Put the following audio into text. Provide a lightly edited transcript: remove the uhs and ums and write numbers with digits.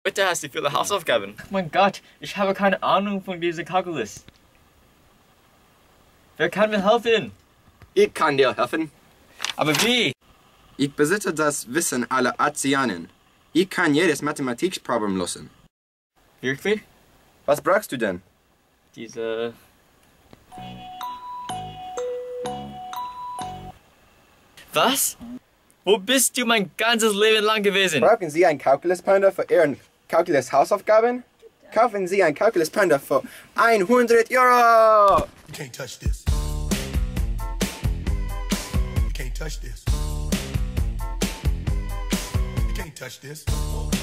Heute hast du viele Hausaufgaben. Mein Gott, ich habe keine Ahnung von dieser Kalkulus. Wer kann mir helfen? Ich kann dir helfen. Aber wie? Ich besitze das Wissen aller Ozeanen. Ich kann jedes Mathematikproblem lösen. Wirklich? Was brauchst du denn? Diese... Was? Wo bist du mein ganzes Leben lang gewesen? Brauchen Sie ein Calculus-Panda für Ihren Calculus-Hausaufgaben? Kaufen Sie ein Calculus-Panda für 100 Euro! You can't touch this. You can't touch this. You can't touch this.